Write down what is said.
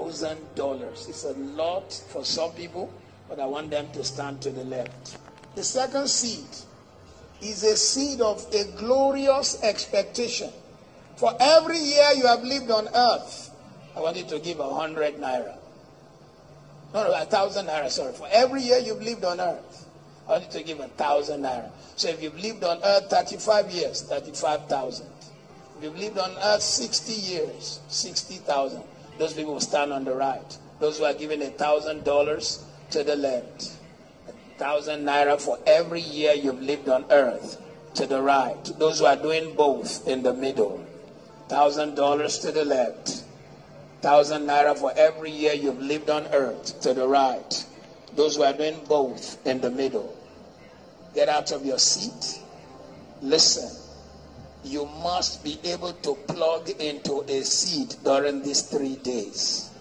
$1,000. It's a lot for some people, but I want them to stand to the left. The second seed is a seed of a glorious expectation. For every year you have lived on earth, I want you to give 100 naira. No, 1,000 naira, sorry. For every year you've lived on earth, I want you to give 1,000 naira. So if you've lived on earth 35 years, 35,000. If you've lived on earth 60 years, 60,000. Those people will stand on the right. Those who are giving $1,000 to the left. 1,000 naira for every year you've lived on earth to the right. Those who are doing both in the middle. $1,000 to the left. 1,000 naira for every year you've lived on earth to the right. Those who are doing both in the middle. Get out of your seat. Listen. You must be able to plug into a seed during these 3 days.